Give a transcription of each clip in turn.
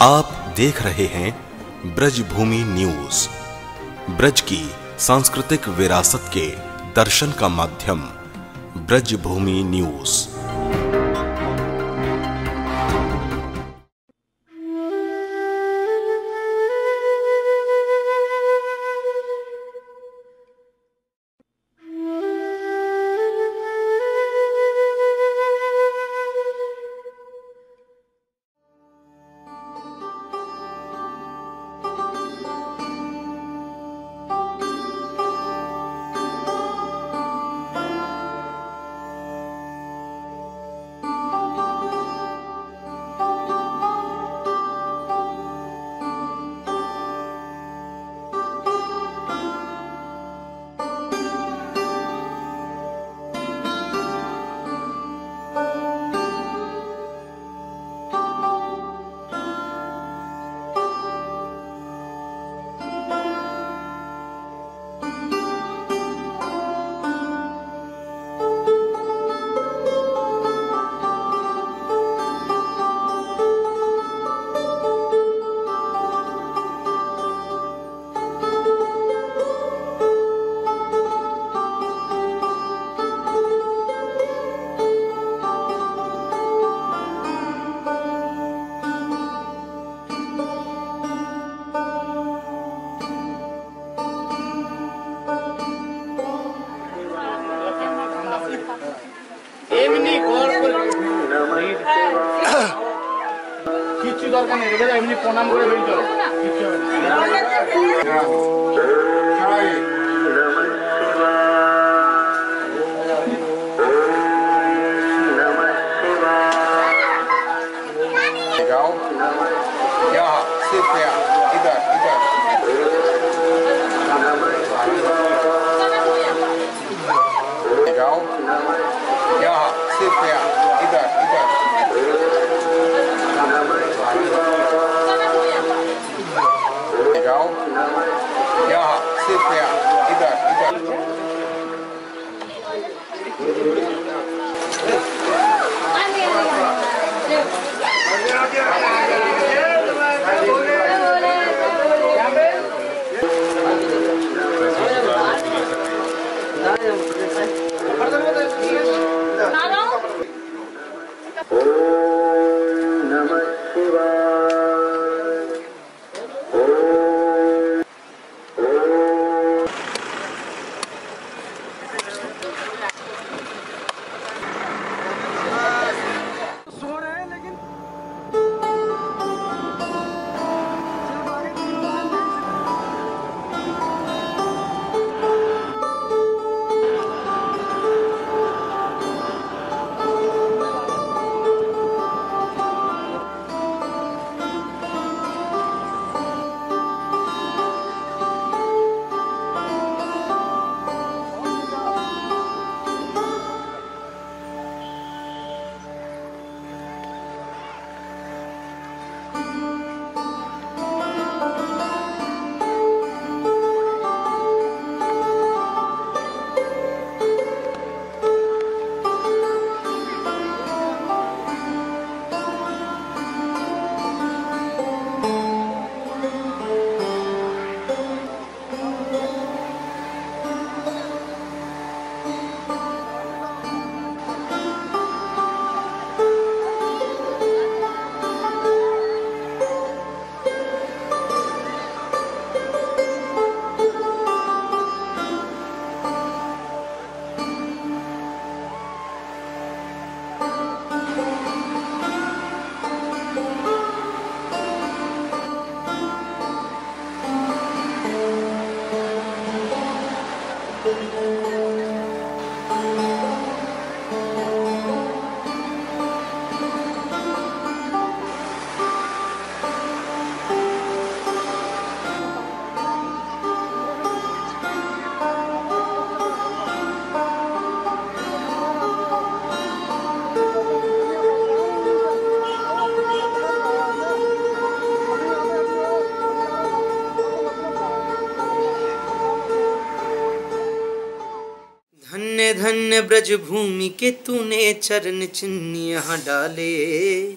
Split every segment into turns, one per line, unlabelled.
आप देख रहे हैं ब्रजभूमि न्यूज। ब्रज की सांस्कृतिक विरासत के दर्शन का माध्यम ब्रजभूमि न्यूज।
কিছু দরকার নেই, রেখে যাও, এমনি প্রণাম করে বেরিয়ে চলো, কিছু হবে না।
धन्य धन्य ब्रजभूमि के तूने चरण चिन्ह यहाँ डाले,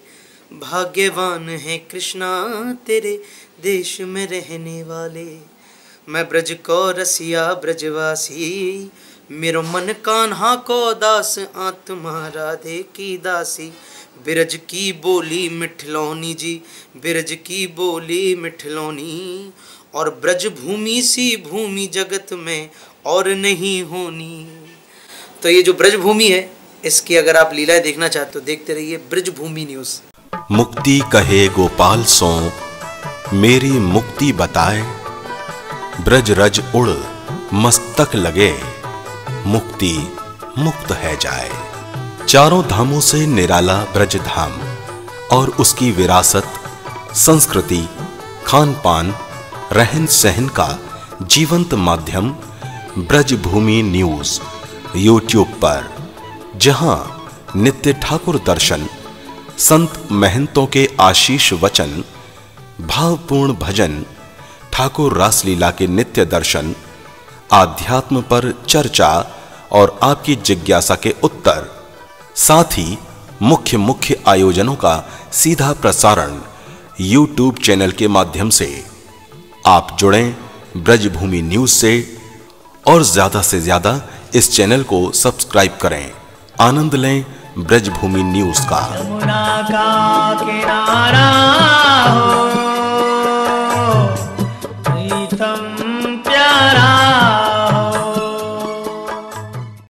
भाग्यवान है कृष्णा तेरे देश में रहने वाले। मैं ब्रज को रसिया ब्रजवासी, मेरो मन कान्हा को दास, आत्मा राधे की दासी। बिरज की बोली मिठलौनी जी, बिरज की बोली मिठलौनी, और ब्रज भूमि सी भूमि जगत में और नहीं होनी। तो ये जो ब्रज भूमि है, इसकी अगर आप लीलाएं देखना चाहते हो देखते रहिए ब्रज भूमि न्यूज़।
मुक्ति कहे गोपाल सो मेरी मुक्ति बताए, ब्रज रज उड़ मस्तक लगे, मुक्ति मुक्त है जाए। चारों धामों से निराला ब्रज धाम और उसकी विरासत, संस्कृति, खान पान, रहन सहन का जीवंत माध्यम ब्रज भूमि न्यूज यूट्यूब पर, जहां नित्य ठाकुर दर्शन, संत महंतों के आशीष वचन, भावपूर्ण भजन, ठाकुर रासलीला के नित्य दर्शन, आध्यात्म पर चर्चा और आपकी जिज्ञासा के उत्तर, साथ ही मुख्य आयोजनों का सीधा प्रसारण YouTube चैनल के माध्यम से। आप जुड़ें ब्रजभूमि न्यूज से और ज्यादा से ज्यादा इस चैनल को सब्सक्राइब करें। आनंद लें ब्रजभूमि न्यूज का।
यमुना का किनारा